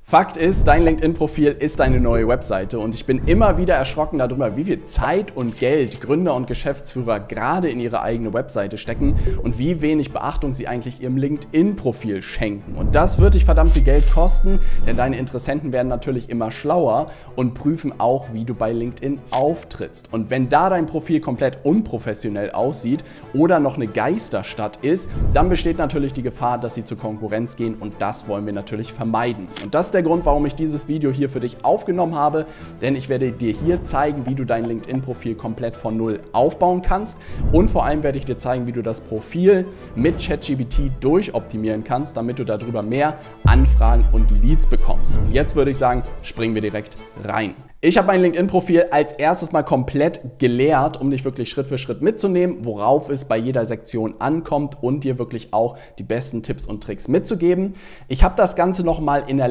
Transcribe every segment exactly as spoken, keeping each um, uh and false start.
Fakt ist, dein LinkedIn-Profil ist deine neue Webseite und ich bin immer wieder erschrocken darüber, wie viel Zeit und Geld Gründer und Geschäftsführer gerade in ihre eigene Webseite stecken und wie wenig Beachtung sie eigentlich ihrem LinkedIn-Profil schenken. Und das wird dich verdammt viel Geld kosten, denn deine Interessenten werden natürlich immer schlauer und prüfen auch, wie du bei LinkedIn auftrittst. Und wenn da dein Profil komplett unprofessionell aussieht oder noch eine Geisterstadt ist, dann besteht natürlich die Gefahr, dass sie zur Konkurrenz gehen und das wollen wir natürlich vermeiden. Und das ist der Grund, warum ich dieses Video hier für dich aufgenommen habe, denn ich werde dir hier zeigen, wie du dein LinkedIn-Profil komplett von Null aufbauen kannst und vor allem werde ich dir zeigen, wie du das Profil mit ChatGPT durchoptimieren kannst, damit du darüber mehr Anfragen und Leads bekommst. Und jetzt würde ich sagen, springen wir direkt rein. Ich habe mein LinkedIn-Profil als erstes mal komplett geleert, um dich wirklich Schritt für Schritt mitzunehmen, worauf es bei jeder Sektion ankommt und dir wirklich auch die besten Tipps und Tricks mitzugeben. Ich habe das Ganze nochmal in der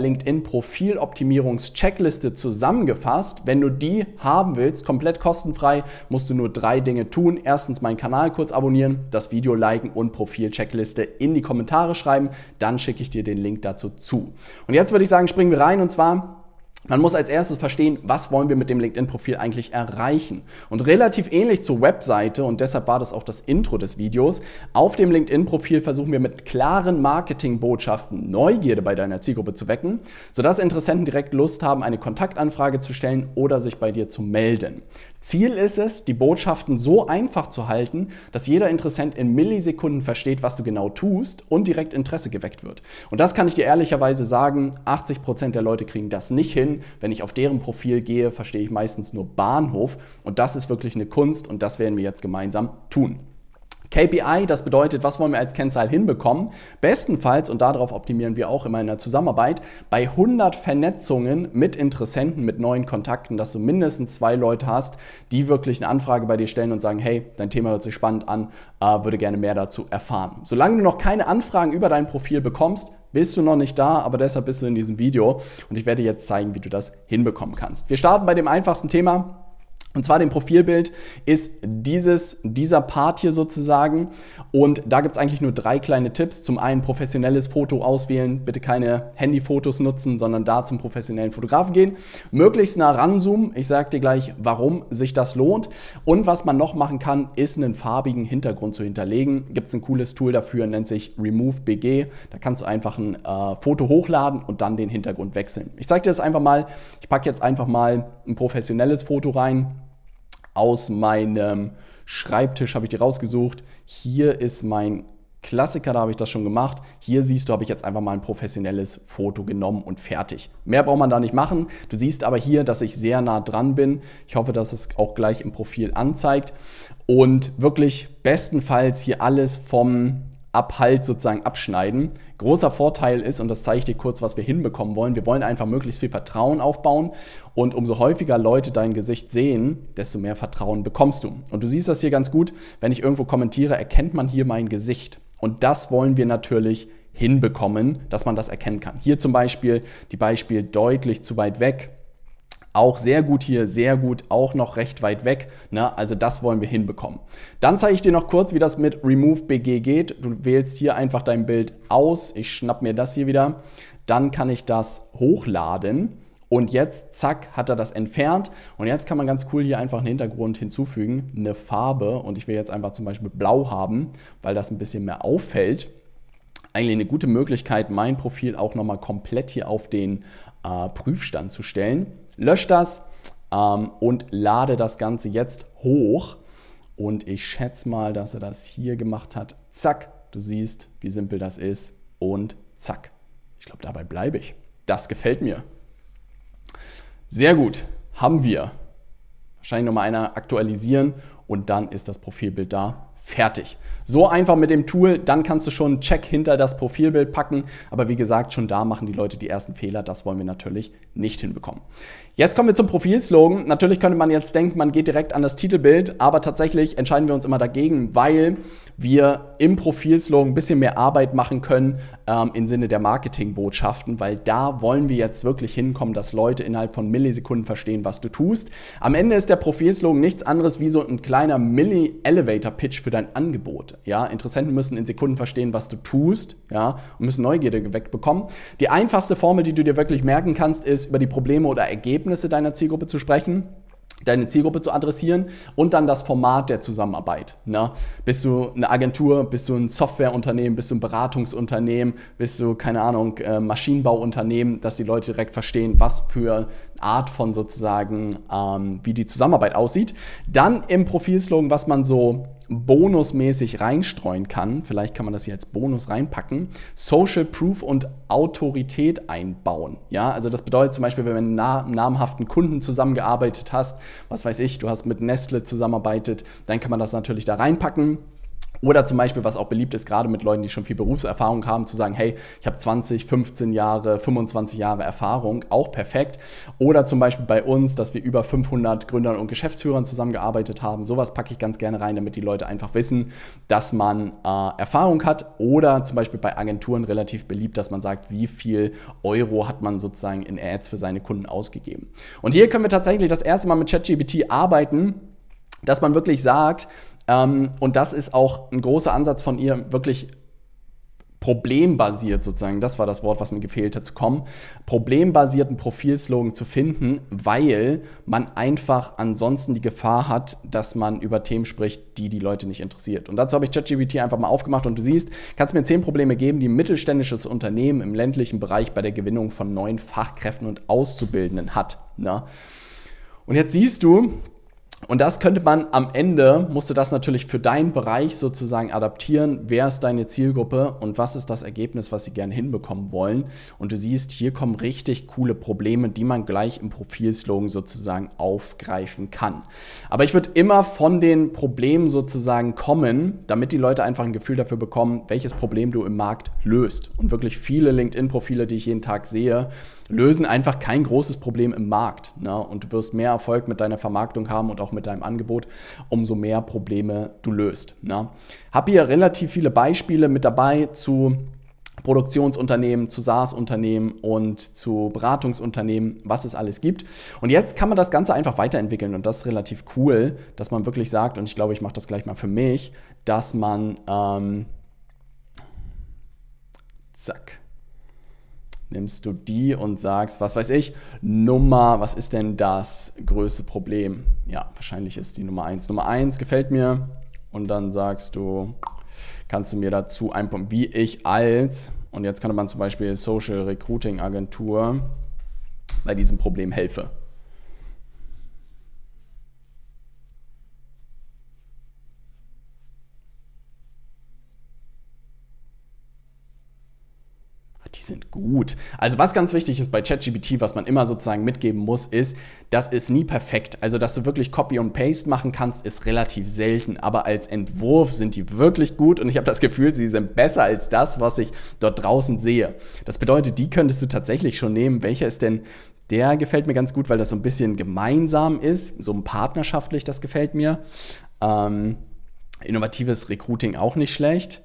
LinkedIn-Profil-Optimierungs-Checkliste zusammengefasst. Wenn du die haben willst, komplett kostenfrei, musst du nur drei Dinge tun. Erstens meinen Kanal kurz abonnieren, das Video liken und Profil-Checkliste in die Kommentare schreiben. Dann schicke ich dir den Link dazu zu. Und jetzt würde ich sagen, springen wir rein und zwar: Man muss als erstes verstehen, was wollen wir mit dem LinkedIn-Profil eigentlich erreichen. Und relativ ähnlich zur Webseite, und deshalb war das auch das Intro des Videos, auf dem LinkedIn-Profil versuchen wir mit klaren Marketingbotschaften Neugierde bei deiner Zielgruppe zu wecken, sodass Interessenten direkt Lust haben, eine Kontaktanfrage zu stellen oder sich bei dir zu melden. Ziel ist es, die Botschaften so einfach zu halten, dass jeder Interessent in Millisekunden versteht, was du genau tust und direkt Interesse geweckt wird. Und das kann ich dir ehrlicherweise sagen, achtzig Prozent der Leute kriegen das nicht hin. Wenn ich auf deren Profil gehe, verstehe ich meistens nur Bahnhof und das ist wirklich eine Kunst und das werden wir jetzt gemeinsam tun. K P I, das bedeutet, was wollen wir als Kennzahl hinbekommen? Bestenfalls, und darauf optimieren wir auch immer in der Zusammenarbeit, bei hundert Vernetzungen mit Interessenten, mit neuen Kontakten, dass du mindestens zwei Leute hast, die wirklich eine Anfrage bei dir stellen und sagen, hey, dein Thema hört sich spannend an, äh, würde gerne mehr dazu erfahren. Solange du noch keine Anfragen über dein Profil bekommst, bist du noch nicht da, aber deshalb bist du in diesem Video und ich werde dir jetzt zeigen, wie du das hinbekommen kannst. Wir starten bei dem einfachsten Thema. Und zwar dem Profilbild ist dieses, dieser Part hier sozusagen und da gibt es eigentlich nur drei kleine Tipps. Zum einen professionelles Foto auswählen, bitte keine Handyfotos nutzen, sondern da zum professionellen Fotografen gehen. Möglichst nah ranzoomen, ich sage dir gleich, warum sich das lohnt. Und was man noch machen kann, ist einen farbigen Hintergrund zu hinterlegen. Gibt es ein cooles Tool dafür, nennt sich Remove B G. Da kannst du einfach ein äh, Foto hochladen und dann den Hintergrund wechseln. Ich zeige dir das einfach mal, ich packe jetzt einfach mal ein professionelles Foto rein. Aus meinem Schreibtisch habe ich die rausgesucht. Hier ist mein Klassiker, da habe ich das schon gemacht. Hier siehst du, habe ich jetzt einfach mal ein professionelles Foto genommen und fertig. Mehr braucht man da nicht machen. Du siehst aber hier, dass ich sehr nah dran bin. Ich hoffe, dass es auch gleich im Profil anzeigt. Und wirklich bestenfalls hier alles vom Abhalt sozusagen abschneiden. Großer Vorteil ist, und das zeige ich dir kurz, was wir hinbekommen wollen, wir wollen einfach möglichst viel Vertrauen aufbauen und umso häufiger Leute dein Gesicht sehen, desto mehr Vertrauen bekommst du. Und du siehst das hier ganz gut, wenn ich irgendwo kommentiere, erkennt man hier mein Gesicht. Und das wollen wir natürlich hinbekommen, dass man das erkennen kann. Hier zum Beispiel die Beispiel deutlich zu weit weg. Auch sehr gut hier, sehr gut, auch noch recht weit weg. Ne? Also das wollen wir hinbekommen. Dann zeige ich dir noch kurz, wie das mit Remove B G geht. Du wählst hier einfach dein Bild aus. Ich schnapp mir das hier wieder. Dann kann ich das hochladen. Und jetzt, zack, hat er das entfernt. Und jetzt kann man ganz cool hier einfach einen Hintergrund hinzufügen, eine Farbe. Und ich will jetzt einfach zum Beispiel blau haben, weil das ein bisschen mehr auffällt. Eigentlich eine gute Möglichkeit, mein Profil auch nochmal komplett hier auf den äh, Prüfstand zu stellen. Lösche das ähm, und lade das Ganze jetzt hoch. Und ich schätze mal, dass er das hier gemacht hat. Zack, du siehst, wie simpel das ist. Und zack. Ich glaube, dabei bleibe ich. Das gefällt mir. Sehr gut, haben wir. Wahrscheinlich nochmal einer aktualisieren und dann ist das Profilbild da. Fertig. So einfach mit dem Tool, dann kannst du schon einen Check hinter das Profilbild packen. Aber wie gesagt, schon da machen die Leute die ersten Fehler. Das wollen wir natürlich nicht hinbekommen. Jetzt kommen wir zum Profilslogan. Natürlich könnte man jetzt denken, man geht direkt an das Titelbild, aber tatsächlich entscheiden wir uns immer dagegen, weil wir im Profilslogan ein bisschen mehr Arbeit machen können ähm, im Sinne der Marketingbotschaften, weil da wollen wir jetzt wirklich hinkommen, dass Leute innerhalb von Millisekunden verstehen, was du tust. Am Ende ist der Profilslogan nichts anderes wie so ein kleiner Milli-Elevator-Pitch für dein dein Angebot. Ja? Interessenten müssen in Sekunden verstehen, was du tust, ja? Und müssen Neugierde geweckt bekommen. Die einfachste Formel, die du dir wirklich merken kannst, ist, über die Probleme oder Ergebnisse deiner Zielgruppe zu sprechen, deine Zielgruppe zu adressieren und dann das Format der Zusammenarbeit. Ne? Bist du eine Agentur, bist du ein Softwareunternehmen, bist du ein Beratungsunternehmen, bist du, keine Ahnung, Maschinenbauunternehmen, dass die Leute direkt verstehen, was für Art von sozusagen, ähm, wie die Zusammenarbeit aussieht. Dann im Profilslogan, was man so bonusmäßig reinstreuen kann, vielleicht kann man das hier als Bonus reinpacken, Social Proof und Autorität einbauen. Ja, also das bedeutet zum Beispiel, wenn du mit einem namhaften Kunden zusammengearbeitet hast, was weiß ich, du hast mit Nestle zusammengearbeitet, dann kann man das natürlich da reinpacken. Oder zum Beispiel, was auch beliebt ist, gerade mit Leuten, die schon viel Berufserfahrung haben, zu sagen, hey, ich habe zwanzig, fünfzehn Jahre, fünfundzwanzig Jahre Erfahrung, auch perfekt. Oder zum Beispiel bei uns, dass wir über fünfhundert Gründern und Geschäftsführern zusammengearbeitet haben. Sowas packe ich ganz gerne rein, damit die Leute einfach wissen, dass man äh, Erfahrung hat. Oder zum Beispiel bei Agenturen relativ beliebt, dass man sagt, wie viel Euro hat man sozusagen in Ads für seine Kunden ausgegeben. Und hier können wir tatsächlich das erste Mal mit ChatGPT arbeiten, dass man wirklich sagt, Ähm, und das ist auch ein großer Ansatz von ihr, wirklich problembasiert sozusagen, das war das Wort, was mir gefehlt hat, zu kommen, problembasierten Profilslogan zu finden, weil man einfach ansonsten die Gefahr hat, dass man über Themen spricht, die die Leute nicht interessiert. Und dazu habe ich ChatGPT einfach mal aufgemacht und du siehst, kannst mir zehn Probleme geben, die ein mittelständisches Unternehmen im ländlichen Bereich bei der Gewinnung von neuen Fachkräften und Auszubildenden hat. Ne? Und jetzt siehst du, und das könnte man am Ende, musst du das natürlich für deinen Bereich sozusagen adaptieren. Wer ist deine Zielgruppe und was ist das Ergebnis, was sie gerne hinbekommen wollen? Und du siehst, hier kommen richtig coole Probleme, die man gleich im Profilslogan sozusagen aufgreifen kann. Aber ich würde immer von den Problemen sozusagen kommen, damit die Leute einfach ein Gefühl dafür bekommen, welches Problem du im Markt löst. Und wirklich viele LinkedIn-Profile, die ich jeden Tag sehe, lösen einfach kein großes Problem im Markt. Ne? Und du wirst mehr Erfolg mit deiner Vermarktung haben und auch mit deinem Angebot, umso mehr Probleme du löst. Ne? Habe hier relativ viele Beispiele mit dabei zu Produktionsunternehmen, zu SaaS-Unternehmen und zu Beratungsunternehmen, was es alles gibt. Und jetzt kann man das Ganze einfach weiterentwickeln und das ist relativ cool, dass man wirklich sagt, und ich glaube, ich mache das gleich mal für mich, dass man ähm, zack, nimmst du die und sagst, was weiß ich, Nummer, was ist denn das größte Problem? Ja, wahrscheinlich ist die Nummer eins. Nummer eins gefällt mir und dann sagst du, kannst du mir dazu einbauen, wie ich als, und jetzt könnte man zum Beispiel Social Recruiting Agentur bei diesem Problem helfe. Die sind gut. Also was ganz wichtig ist bei ChatGPT, was man immer sozusagen mitgeben muss, ist, das ist nie perfekt. Also dass du wirklich Copy und Paste machen kannst, ist relativ selten. Aber als Entwurf sind die wirklich gut und ich habe das Gefühl, sie sind besser als das, was ich dort draußen sehe. Das bedeutet, die könntest du tatsächlich schon nehmen. Welcher ist denn, der gefällt mir ganz gut, weil das so ein bisschen gemeinsam ist, so partnerschaftlich, das gefällt mir. Ähm, innovatives Recruiting auch nicht schlecht.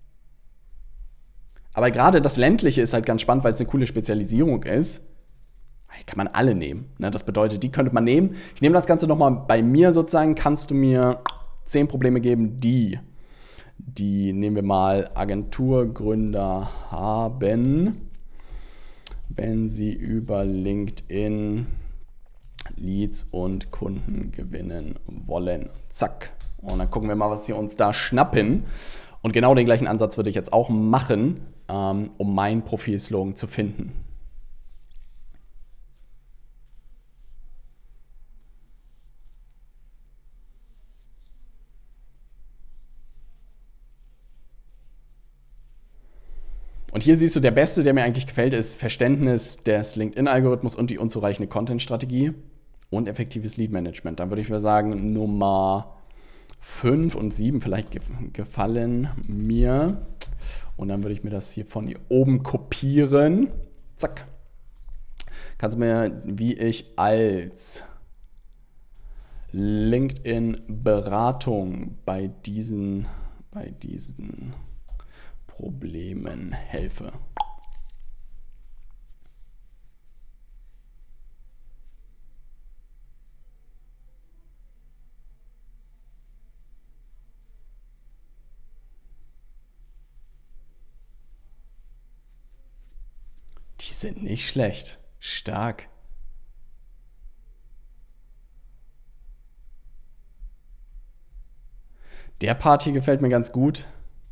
Aber gerade das Ländliche ist halt ganz spannend, weil es eine coole Spezialisierung ist. Kann man alle nehmen. Das bedeutet, die könnte man nehmen. Ich nehme das Ganze nochmal bei mir sozusagen. Kannst du mir zehn Probleme geben, die, die nehmen wir mal Agenturgründer haben, wenn sie über LinkedIn Leads und Kunden gewinnen wollen. Zack. Und dann gucken wir mal, was wir uns da schnappen. Und genau den gleichen Ansatz würde ich jetzt auch machen, ähm, um meinen Profilslogan zu finden. Und hier siehst du, der beste, der mir eigentlich gefällt, ist Verständnis des LinkedIn-Algorithmus und die unzureichende Content-Strategie und effektives Lead-Management. Dann würde ich mal sagen, Nummer fünf und sieben vielleicht gefallen mir. Und dann würde ich mir das hier von hier oben kopieren. Zack. Kannst du mir, wie ich als LinkedIn-Beratung bei diesen, bei diesen Problemen helfe. Die sind nicht schlecht. Stark. Der Part hier gefällt mir ganz gut.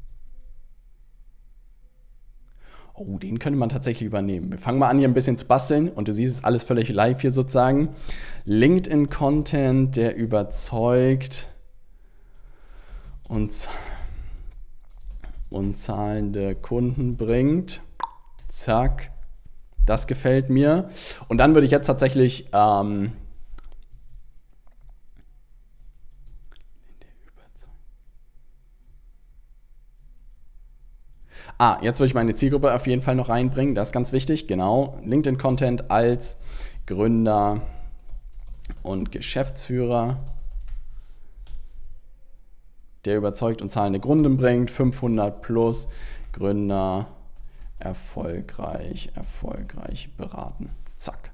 Oh, den könnte man tatsächlich übernehmen. Wir fangen mal an, hier ein bisschen zu basteln und du siehst es alles völlig live hier sozusagen. LinkedIn-Content, der überzeugt und, und zahlende Kunden bringt. Zack. Das gefällt mir. Und dann würde ich jetzt tatsächlich ähm, Ah, jetzt würde ich meine Zielgruppe auf jeden Fall noch reinbringen. Das ist ganz wichtig. Genau. LinkedIn-Content als Gründer und Geschäftsführer, der überzeugt und zahlende Kunden bringt. fünfhundert plus Gründer erfolgreich, erfolgreich beraten. Zack.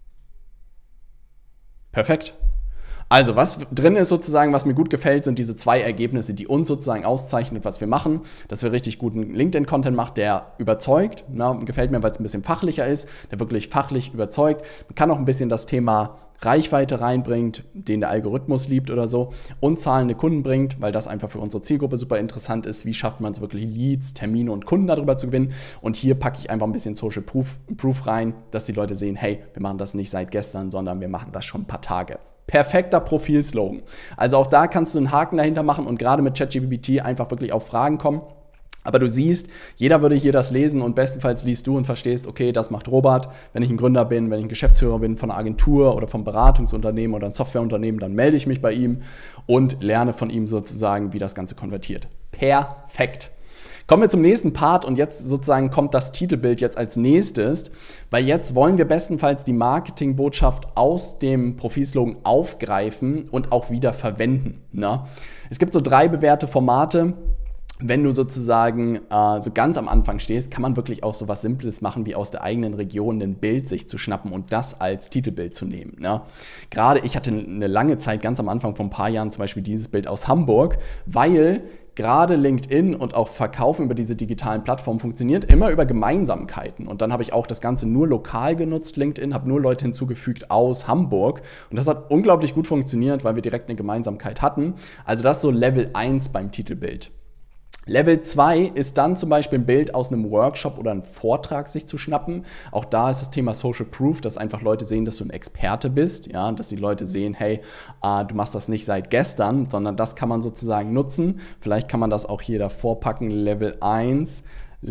Perfekt. Also, was drin ist sozusagen, was mir gut gefällt, sind diese zwei Ergebnisse, die uns sozusagen auszeichnen, was wir machen. Dass wir richtig guten LinkedIn-Content machen, der überzeugt. Na, gefällt mir, weil es ein bisschen fachlicher ist, der wirklich fachlich überzeugt. Man kann auch ein bisschen das Thema Reichweite reinbringt, den der Algorithmus liebt oder so, und zahlende Kunden bringt, weil das einfach für unsere Zielgruppe super interessant ist. Wie schafft man es wirklich, Leads, Termine und Kunden darüber zu gewinnen? Und hier packe ich einfach ein bisschen Social Proof, Proof rein, dass die Leute sehen, hey, wir machen das nicht seit gestern, sondern wir machen das schon ein paar Tage. Perfekter Profilslogan. Also auch da kannst du einen Haken dahinter machen und gerade mit ChatGPT einfach wirklich auf Fragen kommen. Aber du siehst, jeder würde hier das lesen und bestenfalls liest du und verstehst, okay, das macht Robert. Wenn ich ein Gründer bin, wenn ich ein Geschäftsführer bin von einer Agentur oder vom Beratungsunternehmen oder ein Softwareunternehmen, dann melde ich mich bei ihm und lerne von ihm sozusagen, wie das Ganze konvertiert. Perfekt. Kommen wir zum nächsten Part und jetzt sozusagen kommt das Titelbild jetzt als nächstes, weil jetzt wollen wir bestenfalls die Marketingbotschaft aus dem Profilslogan aufgreifen und auch wieder verwenden. Ne? Es gibt so drei bewährte Formate. Wenn du sozusagen äh, so ganz am Anfang stehst, kann man wirklich auch so was Simples machen, wie aus der eigenen Region ein Bild sich zu schnappen und das als Titelbild zu nehmen. Ne? Gerade ich hatte eine lange Zeit, ganz am Anfang vor ein paar Jahren, zum Beispiel dieses Bild aus Hamburg, weil gerade LinkedIn und auch Verkaufen über diese digitalen Plattformen funktioniert immer über Gemeinsamkeiten. Und dann habe ich auch das Ganze nur lokal genutzt, LinkedIn, habe nur Leute hinzugefügt aus Hamburg. Und das hat unglaublich gut funktioniert, weil wir direkt eine Gemeinsamkeit hatten. Also das ist so Level eins beim Titelbild. Level zwei ist dann zum Beispiel ein Bild aus einem Workshop oder einem Vortrag sich zu schnappen. Auch da ist das Thema Social Proof, dass einfach Leute sehen, dass du ein Experte bist, ja, dass die Leute sehen, hey, äh, du machst das nicht seit gestern, sondern das kann man sozusagen nutzen. Vielleicht kann man das auch hier davor packen, Level eins,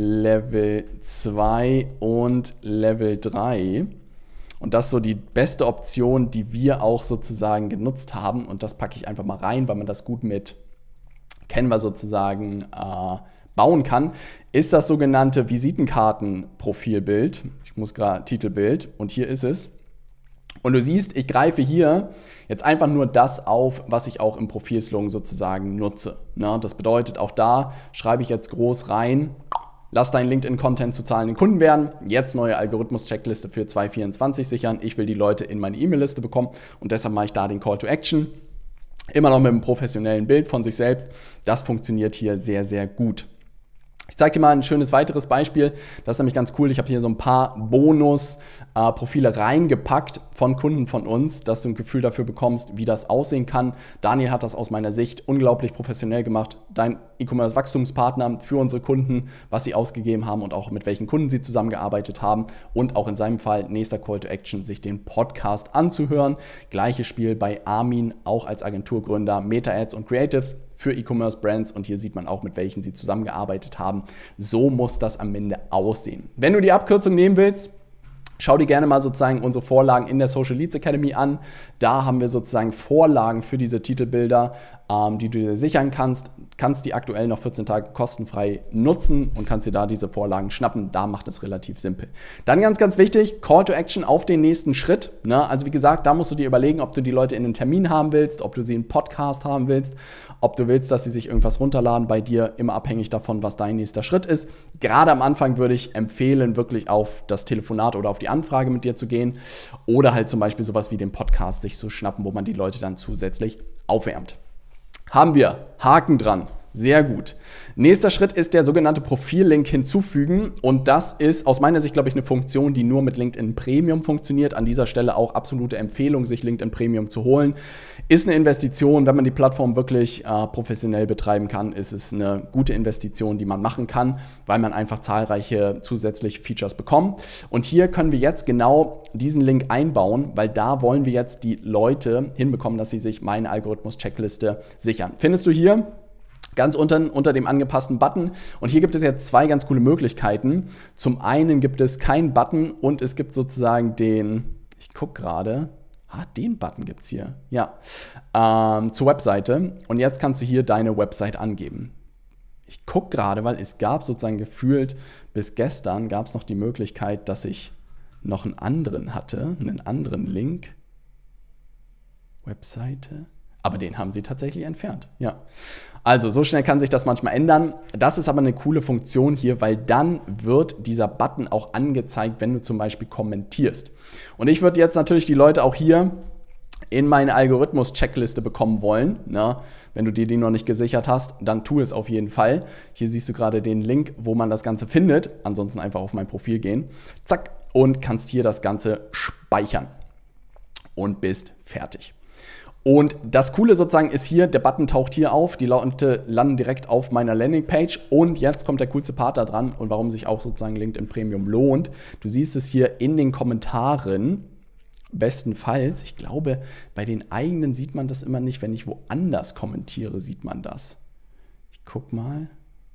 Level zwei und Level drei. Und das ist so die beste Option, die wir auch sozusagen genutzt haben. Und das packe ich einfach mal rein, weil man das gut mit Canva sozusagen äh, bauen kann, ist das sogenannte Visitenkarten-Profilbild. Ich muss gerade Titelbild und hier ist es. Und du siehst, ich greife hier jetzt einfach nur das auf, was ich auch im Profilslogan sozusagen nutze. Ne? Das bedeutet, auch da schreibe ich jetzt groß rein, lass deinen LinkedIn-Content zu zahlenden Kunden werden, jetzt neue Algorithmus-Checkliste für zwanzig vierundzwanzig sichern, ich will die Leute in meine E-Mail-Liste bekommen und deshalb mache ich da den Call to Action. Immer noch mit einem professionellen Bild von sich selbst. Das funktioniert hier sehr, sehr gut. Ich zeige dir mal ein schönes weiteres Beispiel. Das ist nämlich ganz cool. Ich habe hier so ein paar Bonus-Profile reingepackt von Kunden von uns, dass du ein Gefühl dafür bekommst, wie das aussehen kann. Daniel hat das aus meiner Sicht unglaublich professionell gemacht. Dein E-Commerce-Wachstumspartner für unsere Kunden, was sie ausgegeben haben und auch mit welchen Kunden sie zusammengearbeitet haben. Und auch in seinem Fall, nächster Call to Action, sich den Podcast anzuhören. Gleiches Spiel bei Armin, auch als Agenturgründer, Meta-Ads und Creatives für E-Commerce-Brands und hier sieht man auch, mit welchen sie zusammengearbeitet haben. So muss das am Ende aussehen. Wenn du die Abkürzung nehmen willst, schau dir gerne mal sozusagen unsere Vorlagen in der Social Leads Academy an. Da haben wir sozusagen Vorlagen für diese Titelbilder, ähm, die du dir sichern kannst. Kannst die aktuell noch vierzehn Tage kostenfrei nutzen und kannst dir da diese Vorlagen schnappen. Da macht es relativ simpel. Dann ganz, ganz wichtig, Call to Action auf den nächsten Schritt. Ne? Also wie gesagt, da musst du dir überlegen, ob du die Leute in einen Termin haben willst, ob du sie in einen Podcast haben willst, ob du willst, dass sie sich irgendwas runterladen bei dir, immer abhängig davon, was dein nächster Schritt ist. Gerade am Anfang würde ich empfehlen, wirklich auf das Telefonat oder auf die Anfrage mit dir zu gehen oder halt zum Beispiel sowas wie den Podcast sich zu schnappen, wo man die Leute dann zusätzlich aufwärmt. Haben wir, Haken dran. Sehr gut. Nächster Schritt ist der sogenannte Profil-Link hinzufügen und das ist aus meiner Sicht, glaube ich, eine Funktion, die nur mit LinkedIn Premium funktioniert. An dieser Stelle auch absolute Empfehlung, sich LinkedIn Premium zu holen. Ist eine Investition, wenn man die Plattform wirklich äh, professionell betreiben kann, ist es eine gute Investition, die man machen kann, weil man einfach zahlreiche zusätzliche Features bekommt. Und hier können wir jetzt genau diesen Link einbauen, weil da wollen wir jetzt die Leute hinbekommen, dass sie sich meine Algorithmus-Checkliste sichern. Findest du hier ganz unten unter dem angepassten Button. Und hier gibt es jetzt zwei ganz coole Möglichkeiten. Zum einen gibt es keinen Button und es gibt sozusagen den, ich gucke gerade, ah, den Button gibt es hier, ja, ähm, zur Webseite. Und jetzt kannst du hier deine Website angeben. Ich gucke gerade, weil es gab sozusagen gefühlt, bis gestern gab es noch die Möglichkeit, dass ich noch einen anderen hatte, einen anderen Link. Webseite. Aber den haben sie tatsächlich entfernt, ja. Also so schnell kann sich das manchmal ändern. Das ist aber eine coole Funktion hier, weil dann wird dieser Button auch angezeigt, wenn du zum Beispiel kommentierst. Und ich würde jetzt natürlich die Leute auch hier in meine Algorithmus-Checkliste bekommen wollen. Na, wenn du dir die noch nicht gesichert hast, dann tu es auf jeden Fall. Hier siehst du gerade den Link, wo man das Ganze findet. Ansonsten einfach auf mein Profil gehen. Zack, und kannst hier das Ganze speichern. Und bist fertig. Und das Coole sozusagen ist hier, der Button taucht hier auf, die Leute landen direkt auf meiner Landingpage und jetzt kommt der coolste Part da dran und warum sich auch sozusagen LinkedIn Premium lohnt. Du siehst es hier in den Kommentaren, bestenfalls, ich glaube, bei den eigenen sieht man das immer nicht, wenn ich woanders kommentiere, sieht man das. Ich guck mal.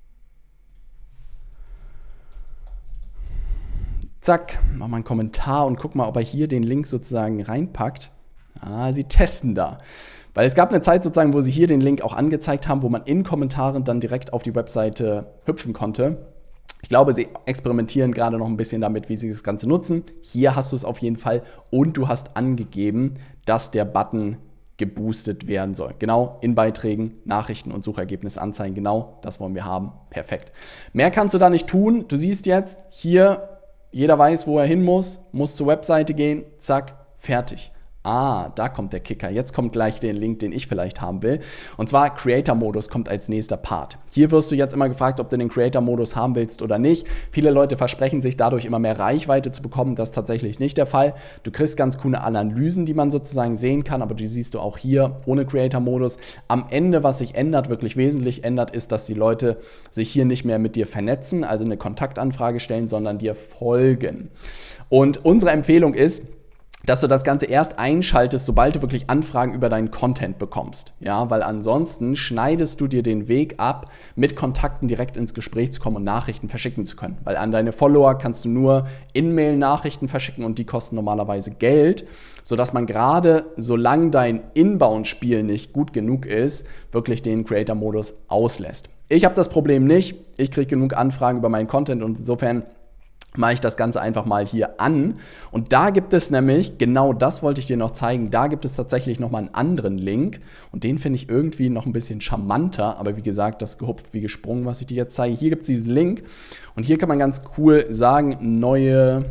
Zack, mach mal einen Kommentar und guck mal, ob er hier den Link sozusagen reinpackt. Ah, sie testen da. Weil es gab eine Zeit sozusagen, wo sie hier den Link auch angezeigt haben, wo man in Kommentaren dann direkt auf die Webseite hüpfen konnte. Ich glaube, sie experimentieren gerade noch ein bisschen damit, wie sie das Ganze nutzen. Hier hast du es auf jeden Fall und du hast angegeben, dass der Button geboostet werden soll. Genau, in Beiträgen, Nachrichten und Suchergebnisse anzeigen. Genau, das wollen wir haben. Perfekt. Mehr kannst du da nicht tun. Du siehst jetzt hier, jeder weiß, wo er hin muss, muss zur Webseite gehen, zack, fertig. Ah, da kommt der Kicker. Jetzt kommt gleich der Link, den ich vielleicht haben will. Und zwar Creator-Modus kommt als nächster Part. Hier wirst du jetzt immer gefragt, ob du den Creator-Modus haben willst oder nicht. Viele Leute versprechen sich dadurch immer mehr Reichweite zu bekommen. Das ist tatsächlich nicht der Fall. Du kriegst ganz coole Analysen, die man sozusagen sehen kann, aber die siehst du auch hier ohne Creator-Modus. Am Ende, was sich ändert, wirklich wesentlich ändert, ist, dass die Leute sich hier nicht mehr mit dir vernetzen, also eine Kontaktanfrage stellen, sondern dir folgen. Und unsere Empfehlung ist, dass du das Ganze erst einschaltest, sobald du wirklich Anfragen über deinen Content bekommst. Ja, weil ansonsten schneidest du dir den Weg ab, mit Kontakten direkt ins Gespräch zu kommen und Nachrichten verschicken zu können. Weil an deine Follower kannst du nur In-Mail-Nachrichten verschicken und die kosten normalerweise Geld, sodass man gerade, solange dein Inbound-Spiel nicht gut genug ist, wirklich den Creator-Modus auslässt. Ich habe das Problem nicht. Ich kriege genug Anfragen über meinen Content und insofern mache ich das Ganze einfach mal hier an. Und da gibt es nämlich, genau das wollte ich dir noch zeigen, da gibt es tatsächlich nochmal einen anderen Link. Und den finde ich irgendwie noch ein bisschen charmanter. Aber wie gesagt, das gehupft wie gesprungen, was ich dir jetzt zeige. Hier gibt es diesen Link. Und hier kann man ganz cool sagen, neue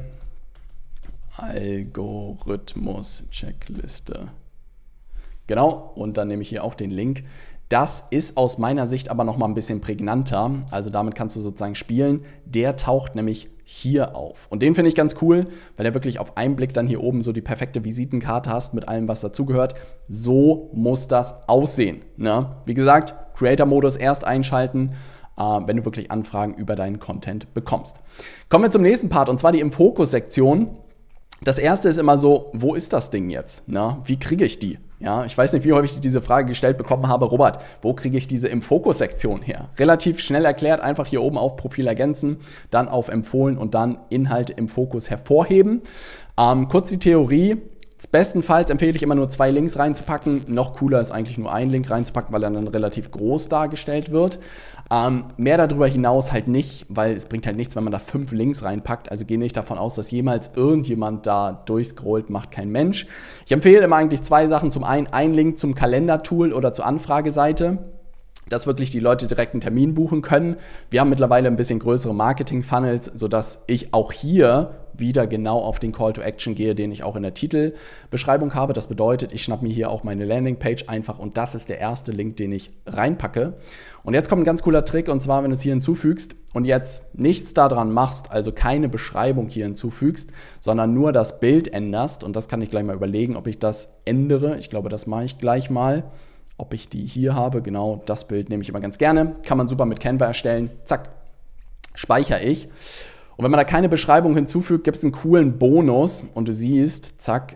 Algorithmus-Checkliste. Genau, und dann nehme ich hier auch den Link. Das ist aus meiner Sicht aber noch mal ein bisschen prägnanter. Also damit kannst du sozusagen spielen. Der taucht nämlich hier auf. Und den finde ich ganz cool, weil der wirklich auf einen Blick dann hier oben so die perfekte Visitenkarte hast mit allem, was dazugehört. So muss das aussehen. Ne? Wie gesagt, Creator-Modus erst einschalten, äh, wenn du wirklich Anfragen über deinen Content bekommst. Kommen wir zum nächsten Part, und zwar die Im-Fokus-Sektion. Das erste ist immer so, wo ist das Ding jetzt? Na, wie kriege ich die? Ja, ich weiß nicht, wie häufig ich diese Frage gestellt bekommen habe. Robert, wo kriege ich diese Im-Fokus-Sektion her? Relativ schnell erklärt, einfach hier oben auf Profil ergänzen, dann auf Empfohlen und dann Inhalte im Fokus hervorheben. Ähm, kurz die Theorie. Bestenfalls empfehle ich immer nur zwei Links reinzupacken. Noch cooler ist eigentlich nur ein Link reinzupacken, weil er dann relativ groß dargestellt wird. Ähm, mehr darüber hinaus halt nicht, weil es bringt halt nichts, wenn man da fünf Links reinpackt. Also gehe nicht davon aus, dass jemals irgendjemand da durchscrollt, macht kein Mensch. Ich empfehle immer eigentlich zwei Sachen. Zum einen ein Link zum Kalendertool oder zur Anfrageseite, dass wirklich die Leute direkt einen Termin buchen können. Wir haben mittlerweile ein bisschen größere Marketing-Funnels, sodass ich auch hier wieder genau auf den Call to Action gehe, den ich auch in der Titelbeschreibung habe. Das bedeutet, ich schnappe mir hier auch meine Landingpage einfach und das ist der erste Link, den ich reinpacke. Und jetzt kommt ein ganz cooler Trick, und zwar, wenn du es hier hinzufügst und jetzt nichts daran machst, also keine Beschreibung hier hinzufügst, sondern nur das Bild änderst, und das kann ich gleich mal überlegen, ob ich das ändere. Ich glaube, das mache ich gleich mal. Ob ich die hier habe, genau, das Bild nehme ich immer ganz gerne. Kann man super mit Canva erstellen. Zack, speichere ich. Und wenn man da keine Beschreibung hinzufügt, gibt es einen coolen Bonus und du siehst, zack,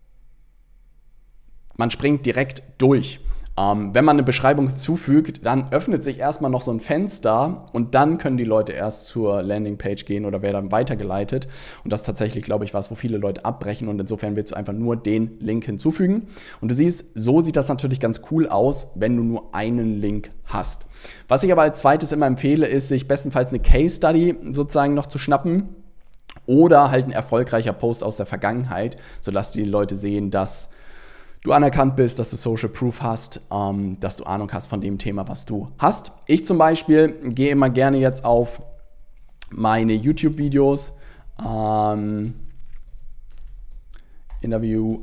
man springt direkt durch. Ähm, wenn man eine Beschreibung hinzufügt, dann öffnet sich erstmal noch so ein Fenster und dann können die Leute erst zur Landingpage gehen oder werden dann weitergeleitet. Und das ist tatsächlich, glaube ich, was, wo viele Leute abbrechen, und insofern willst du einfach nur den Link hinzufügen. Und du siehst, so sieht das natürlich ganz cool aus, wenn du nur einen Link hast. Was ich aber als zweites immer empfehle, ist, sich bestenfalls eine Case Study sozusagen noch zu schnappen oder halt ein erfolgreicher Post aus der Vergangenheit, sodass die Leute sehen, dass du anerkannt bist, dass du Social Proof hast, ähm, dass du Ahnung hast von dem Thema, was du hast. Ich zum Beispiel gehe immer gerne jetzt auf meine YouTube-Videos, ähm, Interview,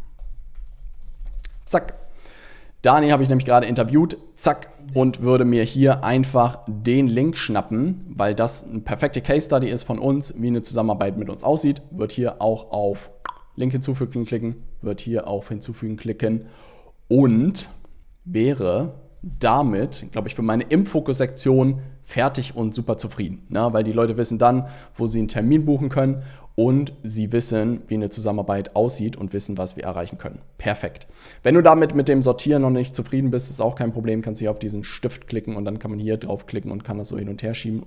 zack. Dani habe ich nämlich gerade interviewt, zack, und würde mir hier einfach den Link schnappen, weil das eine perfekte Case Study ist von uns, wie eine Zusammenarbeit mit uns aussieht, wird hier auch auf Link hinzufügen klicken, wird hier auf Hinzufügen klicken und wäre damit, glaube ich, für meine Im-Fokus-Sektion fertig und super zufrieden. Ne? Weil die Leute wissen dann, wo sie einen Termin buchen können und sie wissen, wie eine Zusammenarbeit aussieht und wissen, was wir erreichen können. Perfekt. Wenn du damit mit dem Sortieren noch nicht zufrieden bist, ist auch kein Problem, kannst du hier auf diesen Stift klicken und dann kann man hier drauf klicken und kann das so hin und her schieben.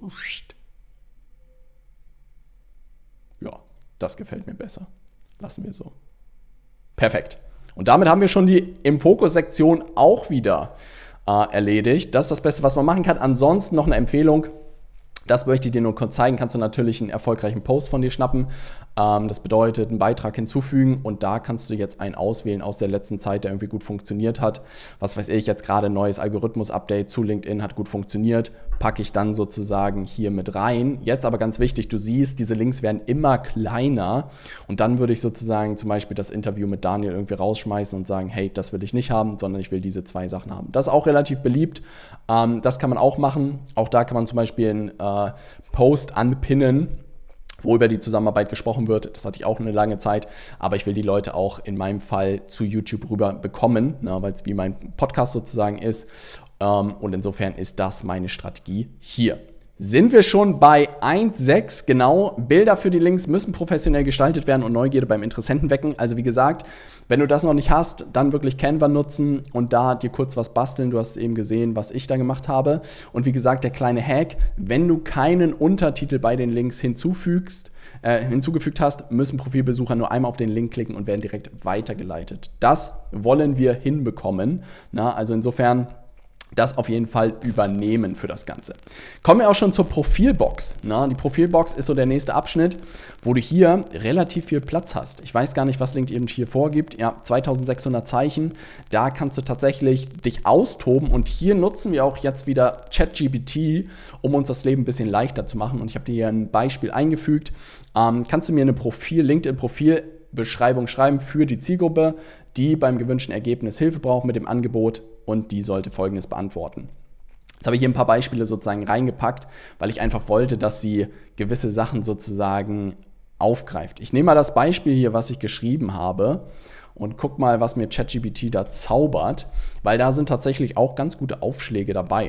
Ja, das gefällt mir besser. Lassen wir so. Perfekt. Und damit haben wir schon die Im-Fokus-Sektion auch wieder äh, erledigt. Das ist das Beste, was man machen kann. Ansonsten noch eine Empfehlung. Das möchte ich dir nur kurz zeigen. Kannst du natürlich einen erfolgreichen Post von dir schnappen. Ähm, das bedeutet, einen Beitrag hinzufügen und da kannst du jetzt einen auswählen aus der letzten Zeit, der irgendwie gut funktioniert hat. Was weiß ich, jetzt gerade ein neues Algorithmus-Update zu LinkedIn hat gut funktioniert. Packe ich dann sozusagen hier mit rein. Jetzt aber ganz wichtig, du siehst, diese Links werden immer kleiner und dann würde ich sozusagen zum Beispiel das Interview mit Daniel irgendwie rausschmeißen und sagen, hey, das will ich nicht haben, sondern ich will diese zwei Sachen haben. Das ist auch relativ beliebt. Ähm, das kann man auch machen. Auch da kann man zum Beispiel einen äh, Post anpinnen, wo über die Zusammenarbeit gesprochen wird. Das hatte ich auch eine lange Zeit, aber ich will die Leute auch in meinem Fall zu YouTube rüber bekommen, ne, weil es wie mein Podcast sozusagen ist. Und insofern ist das meine Strategie hier. Sind wir schon bei eins Punkt sechs, genau. Bilder für die Links müssen professionell gestaltet werden und Neugierde beim Interessenten wecken. Also wie gesagt, wenn du das noch nicht hast, dann wirklich Canva nutzen und da dir kurz was basteln. Du hast eben gesehen, was ich da gemacht habe. Und wie gesagt, der kleine Hack, wenn du keinen Untertitel bei den Links hinzufügst, äh, hinzugefügt hast, müssen Profilbesucher nur einmal auf den Link klicken und werden direkt weitergeleitet. Das wollen wir hinbekommen. Na, also insofern das auf jeden Fall übernehmen für das Ganze. Kommen wir auch schon zur Profilbox. Na, die Profilbox ist so der nächste Abschnitt, wo du hier relativ viel Platz hast. Ich weiß gar nicht, was LinkedIn hier vorgibt. Ja, zweitausendsechshundert Zeichen. Da kannst du tatsächlich dich austoben. Und hier nutzen wir auch jetzt wieder ChatGPT, um uns das Leben ein bisschen leichter zu machen. Und ich habe dir hier ein Beispiel eingefügt. Ähm, kannst du mir eine Profil, LinkedIn-Profilbeschreibung schreiben für die Zielgruppe, die beim gewünschten Ergebnis Hilfe braucht mit dem Angebot, und die sollte Folgendes beantworten. Jetzt habe ich hier ein paar Beispiele sozusagen reingepackt, weil ich einfach wollte, dass sie gewisse Sachen sozusagen aufgreift. Ich nehme mal das Beispiel hier, was ich geschrieben habe, und guck mal, was mir ChatGPT da zaubert, weil da sind tatsächlich auch ganz gute Aufschläge dabei.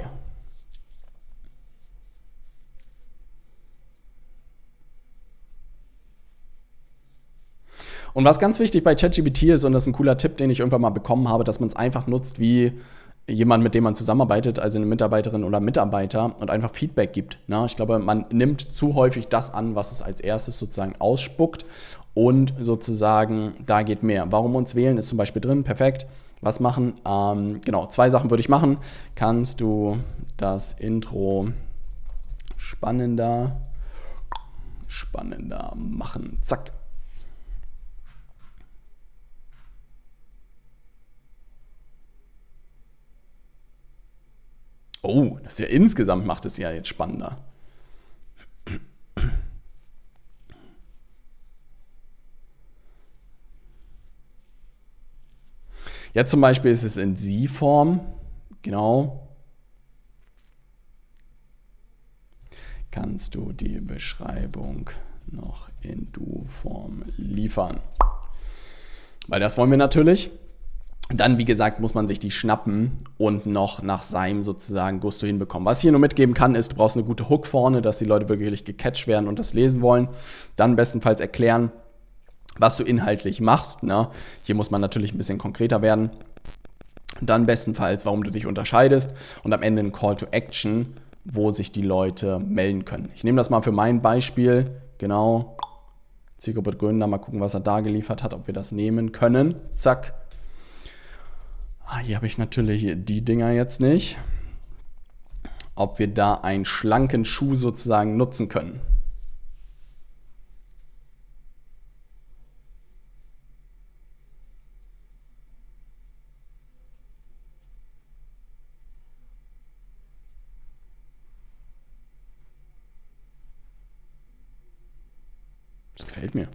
Und was ganz wichtig bei ChatGPT ist, und das ist ein cooler Tipp, den ich irgendwann mal bekommen habe, dass man es einfach nutzt wie jemand, mit dem man zusammenarbeitet, also eine Mitarbeiterin oder Mitarbeiter, und einfach Feedback gibt. Na, ich glaube, man nimmt zu häufig das an, was es als erstes sozusagen ausspuckt, und sozusagen, da geht mehr. Warum uns wählen ist zum Beispiel drin, perfekt. Was machen? Ähm, genau, zwei Sachen würde ich machen. Kannst du das Intro spannender, spannender machen? Zack. Oh, das ist ja insgesamt macht es ja jetzt spannender. Jetzt zum Beispiel ist es in Sie-Form, genau. Kannst du die Beschreibung noch in Du-Form liefern? Weil das wollen wir natürlich. Dann, wie gesagt, muss man sich die schnappen und noch nach seinem sozusagen Gusto hinbekommen. Was ich hier nur mitgeben kann, ist, du brauchst eine gute Hook vorne, dass die Leute wirklich gecatcht werden und das lesen wollen. Dann bestenfalls erklären, was du inhaltlich machst. Ne? Hier muss man natürlich ein bisschen konkreter werden. Und dann bestenfalls, warum du dich unterscheidest. Und am Ende ein Call to Action, wo sich die Leute melden können. Ich nehme das mal für mein Beispiel. Genau. Zielgruppe Gründer, mal gucken, was er da geliefert hat, ob wir das nehmen können. Zack. Ah, hier habe ich natürlich die Dinger jetzt nicht. Ob wir da einen schlanken Schuh sozusagen nutzen können. Das gefällt mir.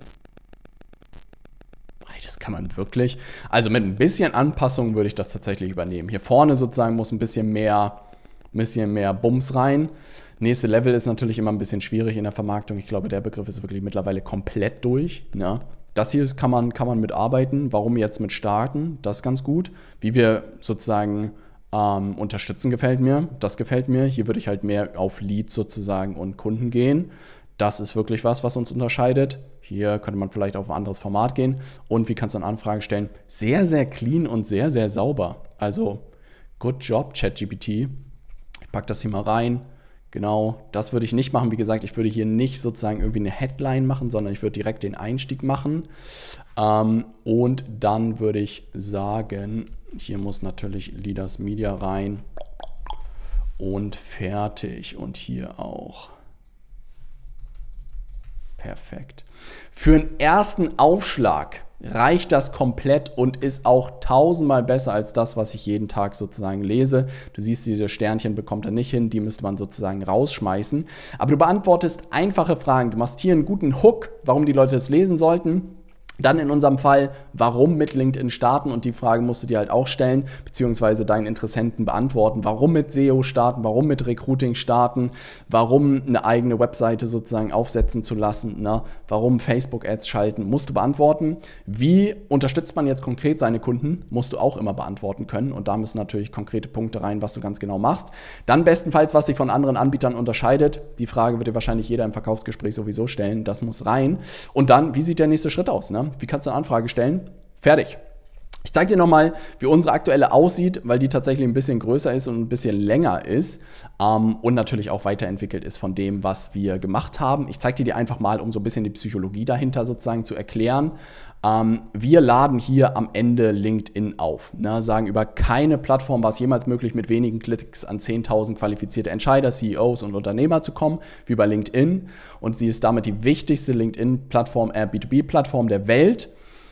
Das kann man wirklich, also mit ein bisschen Anpassung würde ich das tatsächlich übernehmen. Hier vorne sozusagen muss ein bisschen mehr, ein bisschen mehr Bums rein. Nächste Level ist natürlich immer ein bisschen schwierig in der Vermarktung. Ich glaube, der Begriff ist wirklich mittlerweile komplett durch. Ne? Das hier ist, kann man, kann man mitarbeiten. Warum jetzt mit starten? Das ist ganz gut. Wie wir sozusagen ähm, unterstützen, gefällt mir. Das gefällt mir. Hier würde ich halt mehr auf Leads sozusagen und Kunden gehen. Das ist wirklich was, was uns unterscheidet. Hier könnte man vielleicht auf ein anderes Format gehen. Und wie kannst du eine Anfrage stellen? Sehr, sehr clean und sehr, sehr sauber. Also, good job, ChatGPT. Ich packe das hier mal rein. Genau, das würde ich nicht machen. Wie gesagt, ich würde hier nicht sozusagen irgendwie eine Headline machen, sondern ich würde direkt den Einstieg machen. Ähm, und dann würde ich sagen, hier muss natürlich Leaders Media rein. Und fertig. Und hier auch. Perfekt. Für einen ersten Aufschlag reicht das komplett und ist auch tausendmal besser als das, was ich jeden Tag sozusagen lese. Du siehst, diese Sternchen bekommt er nicht hin, die müsste man sozusagen rausschmeißen. Aber du beantwortest einfache Fragen. Du machst hier einen guten Hook, warum die Leute es lesen sollten. Dann in unserem Fall, warum mit LinkedIn starten? Und die Frage musst du dir halt auch stellen, beziehungsweise deinen Interessenten beantworten. Warum mit S E O starten? Warum mit Recruiting starten? Warum eine eigene Webseite sozusagen aufsetzen zu lassen? Ne? Warum Facebook-Ads schalten? Musst du beantworten. Wie unterstützt man jetzt konkret seine Kunden? Musst du auch immer beantworten können. Und da müssen natürlich konkrete Punkte rein, was du ganz genau machst. Dann bestenfalls, was dich von anderen Anbietern unterscheidet. Die Frage wird dir wahrscheinlich jeder im Verkaufsgespräch sowieso stellen. Das muss rein. Und dann, wie sieht der nächste Schritt aus? Ne? Wie kannst du eine Anfrage stellen? Fertig. Ich zeige dir nochmal, wie unsere aktuelle aussieht, weil die tatsächlich ein bisschen größer ist und ein bisschen länger ist ähm, und natürlich auch weiterentwickelt ist von dem, was wir gemacht haben. Ich zeige dir die einfach mal, um so ein bisschen die Psychologie dahinter sozusagen zu erklären. Ähm, wir laden hier am Ende LinkedIn auf. Ne? Sagen, über keine Plattform war es jemals möglich, mit wenigen Klicks an zehntausend qualifizierte Entscheider, C E Os und Unternehmer zu kommen, wie bei LinkedIn. Und sie ist damit die wichtigste LinkedIn-Plattform, äh, B zwei B-Plattform der Welt.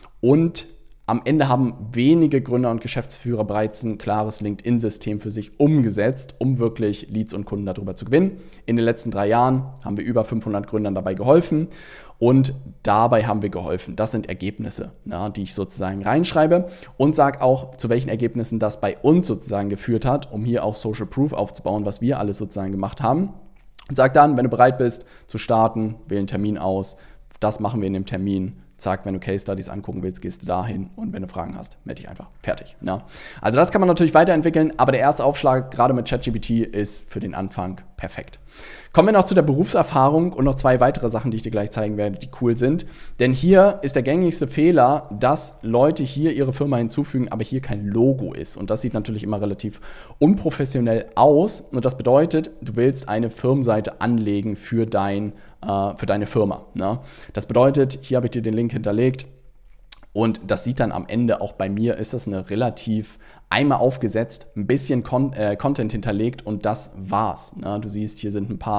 Und am Ende haben wenige Gründer und Geschäftsführer bereits ein klares LinkedIn-System für sich umgesetzt, um wirklich Leads und Kunden darüber zu gewinnen. In den letzten drei Jahren haben wir über fünfhundert Gründern dabei geholfen und dabei haben wir geholfen. Das sind Ergebnisse, na, die ich sozusagen reinschreibe und sage auch, zu welchen Ergebnissen das bei uns sozusagen geführt hat, um hier auch Social Proof aufzubauen, was wir alles sozusagen gemacht haben. Und sag dann, wenn du bereit bist zu starten, wähle einen Termin aus. Das machen wir in dem Termin. Zack, wenn du Case Studies angucken willst, gehst du dahin und wenn du Fragen hast, melde dich einfach. Fertig. Ja. Also das kann man natürlich weiterentwickeln, aber der erste Aufschlag, gerade mit ChatGPT, ist für den Anfang perfekt. Kommen wir noch zu der Berufserfahrung und noch zwei weitere Sachen, die ich dir gleich zeigen werde, die cool sind. Denn hier ist der gängigste Fehler, dass Leute hier ihre Firma hinzufügen, aber hier kein Logo ist. Und das sieht natürlich immer relativ unprofessionell aus. Und das bedeutet, du willst eine Firmenseite anlegen für, dein, äh, für deine Firma. Ne? Das bedeutet, hier habe ich dir den Link hinterlegt. Und das sieht dann am Ende auch bei mir, ist das eine relativ einmal aufgesetzt, ein bisschen Con- äh, Content hinterlegt und das war's. Ne? Du siehst, hier sind ein paar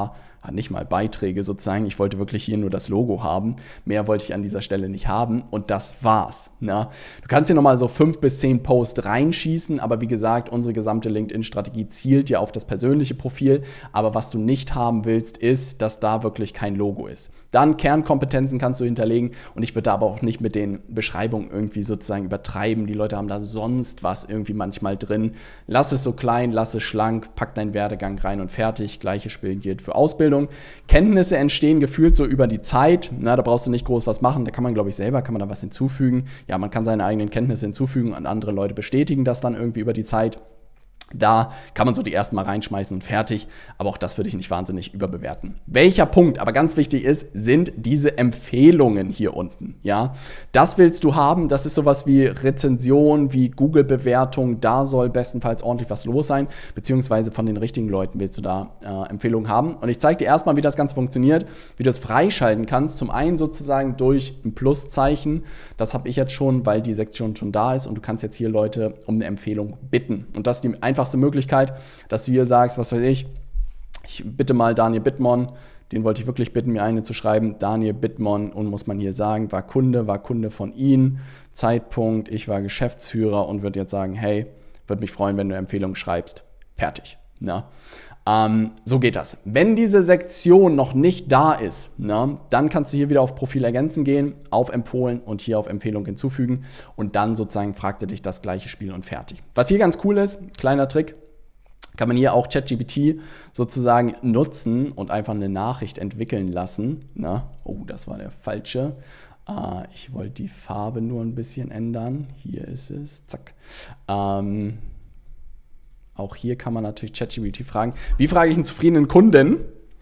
nicht mal Beiträge sozusagen, ich wollte wirklich hier nur das Logo haben, mehr wollte ich an dieser Stelle nicht haben und das war's. Ne? Du kannst hier nochmal so fünf bis zehn Posts reinschießen, aber wie gesagt, unsere gesamte LinkedIn-Strategie zielt ja auf das persönliche Profil, aber was du nicht haben willst, ist, dass da wirklich kein Logo ist. Dann Kernkompetenzen kannst du hinterlegen und ich würde da aber auch nicht mit den Beschreibungen irgendwie sozusagen übertreiben. Die Leute haben da sonst was irgendwie manchmal drin. Lass es so klein, lass es schlank, pack deinen Werdegang rein und fertig. Gleiches Spiel gilt für Ausbildung. Kenntnisse entstehen gefühlt so über die Zeit. Na, da brauchst du nicht groß was machen. Da kann man, glaube ich, selber, kann man da was hinzufügen. Ja, man kann seine eigenen Kenntnisse hinzufügen und andere Leute bestätigen das dann irgendwie über die Zeit. Da kann man so die ersten mal reinschmeißen und fertig, aber auch das würde ich nicht wahnsinnig überbewerten. Welcher Punkt aber ganz wichtig ist, sind diese Empfehlungen hier unten. Ja, das willst du haben, das ist sowas wie Rezension, wie Google-Bewertung, da soll bestenfalls ordentlich was los sein, beziehungsweise von den richtigen Leuten willst du da äh, Empfehlungen haben. Und ich zeige dir erstmal, wie das Ganze funktioniert, wie du es freischalten kannst. Zum einen sozusagen durch ein Pluszeichen, das habe ich jetzt schon, weil die Sektion schon da ist und du kannst jetzt hier Leute um eine Empfehlung bitten. Und das ist die einfachste Möglichkeit, dass du hier sagst, was weiß ich, ich bitte mal Daniel Bittmann, den wollte ich wirklich bitten, mir eine zu schreiben, Daniel Bittmann, und muss man hier sagen, war Kunde, war Kunde von Ihnen, Zeitpunkt, ich war Geschäftsführer und würde jetzt sagen, hey, würde mich freuen, wenn du eine Empfehlung schreibst. Fertig. Na? Ähm, so geht das. Wenn diese Sektion noch nicht da ist, na, dann kannst du hier wieder auf Profil ergänzen gehen, auf Empfohlen und hier auf Empfehlung hinzufügen und dann sozusagen fragt er dich das gleiche Spiel und fertig. Was hier ganz cool ist, kleiner Trick, kann man hier auch ChatGPT sozusagen nutzen und einfach eine Nachricht entwickeln lassen. Na, oh, das war der falsche. Äh, ich wollte die Farbe nur ein bisschen ändern. Hier ist es. Zack. Ähm, Auch hier kann man natürlich ChatGPT fragen. Wie frage ich einen zufriedenen Kunden?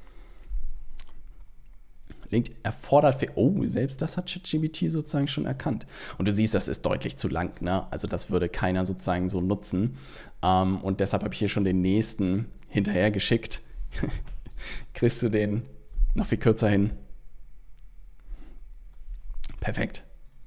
LinkedIn erfordert für, oh, selbst das hat ChatGPT sozusagen schon erkannt. Und du siehst, das ist deutlich zu lang, ne? Also das würde keiner sozusagen so nutzen. Ähm, und deshalb habe ich hier schon den nächsten hinterher geschickt. Kriegst du den noch viel kürzer hin? Perfekt.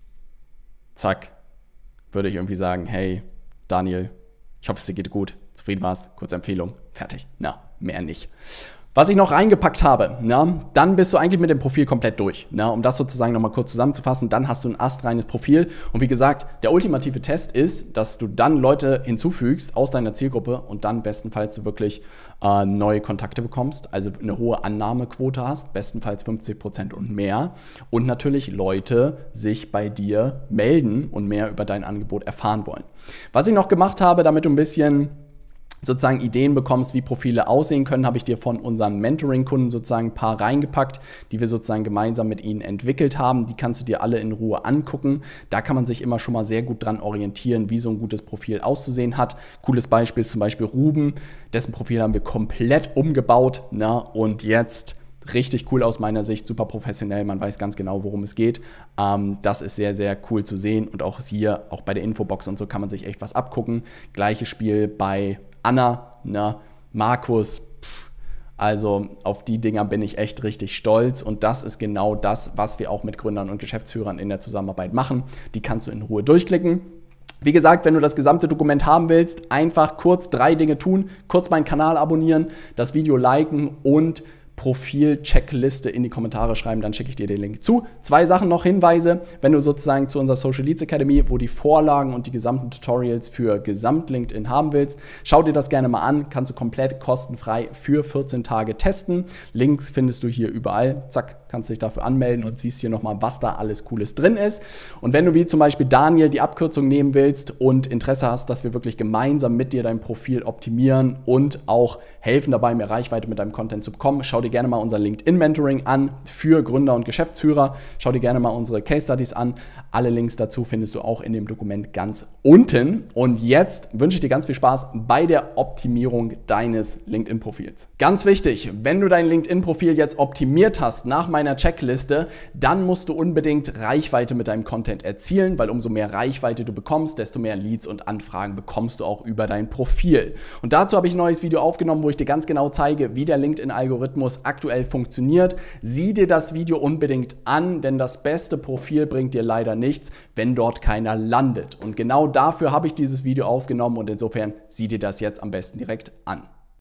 Zack. Würde ich irgendwie sagen, hey, Daniel, ich hoffe, es dir geht gut. Zufrieden warst, kurze Empfehlung, fertig. Na, mehr nicht. Was ich noch reingepackt habe, na, dann bist du eigentlich mit dem Profil komplett durch. Na, um das sozusagen nochmal kurz zusammenzufassen, dann hast du ein astreines Profil. Und wie gesagt, der ultimative Test ist, dass du dann Leute hinzufügst aus deiner Zielgruppe und dann bestenfalls du wirklich äh, neue Kontakte bekommst, also eine hohe Annahmequote hast, bestenfalls fünfzig Prozent und mehr. Und natürlich Leute sich bei dir melden und mehr über dein Angebot erfahren wollen. Was ich noch gemacht habe, damit du ein bisschen sozusagen Ideen bekommst, wie Profile aussehen können, habe ich dir von unseren Mentoring-Kunden sozusagen ein paar reingepackt, die wir sozusagen gemeinsam mit ihnen entwickelt haben. Die kannst du dir alle in Ruhe angucken. Da kann man sich immer schon mal sehr gut dran orientieren, wie so ein gutes Profil auszusehen hat. Cooles Beispiel ist zum Beispiel Ruben. Dessen Profil haben wir komplett umgebaut, na, und jetzt richtig cool aus meiner Sicht, super professionell, man weiß ganz genau, worum es geht. Ähm, das ist sehr, sehr cool zu sehen und auch hier, auch bei der Infobox und so kann man sich echt was abgucken. Gleiches Spiel bei Anna, ne, Markus, pff, also auf die Dinger bin ich echt richtig stolz und das ist genau das, was wir auch mit Gründern und Geschäftsführern in der Zusammenarbeit machen. Die kannst du in Ruhe durchklicken. Wie gesagt, wenn du das gesamte Dokument haben willst, einfach kurz drei Dinge tun, kurz meinen Kanal abonnieren, das Video liken und Profil-Checkliste in die Kommentare schreiben, dann schicke ich dir den Link zu. Zwei Sachen noch, Hinweise, wenn du sozusagen zu unserer Social Leads Academy, wo die Vorlagen und die gesamten Tutorials für Gesamt-LinkedIn haben willst, schau dir das gerne mal an, kannst du komplett kostenfrei für vierzehn Tage testen. Links findest du hier überall, zack, kannst dich dafür anmelden und siehst hier nochmal, was da alles Cooles drin ist. Und wenn du wie zum Beispiel Daniel die Abkürzung nehmen willst und Interesse hast, dass wir wirklich gemeinsam mit dir dein Profil optimieren und auch helfen dabei, mehr Reichweite mit deinem Content zu bekommen, schau dir gerne mal unser LinkedIn-Mentoring an für Gründer und Geschäftsführer. Schau dir gerne mal unsere Case Studies an. Alle Links dazu findest du auch in dem Dokument ganz unten. Und jetzt wünsche ich dir ganz viel Spaß bei der Optimierung deines LinkedIn-Profils. Ganz wichtig, wenn du dein LinkedIn-Profil jetzt optimiert hast nach meiner Checkliste, dann musst du unbedingt Reichweite mit deinem Content erzielen, weil umso mehr Reichweite du bekommst, desto mehr Leads und Anfragen bekommst du auch über dein Profil. Und dazu habe ich ein neues Video aufgenommen, wo ich dir ganz genau zeige, wie der LinkedIn-Algorithmus aktuell funktioniert. Sieh dir das Video unbedingt an, denn das beste Profil bringt dir leider nichts, wenn dort keiner landet. Und genau dafür habe ich dieses Video aufgenommen und insofern sieh dir das jetzt am besten direkt an.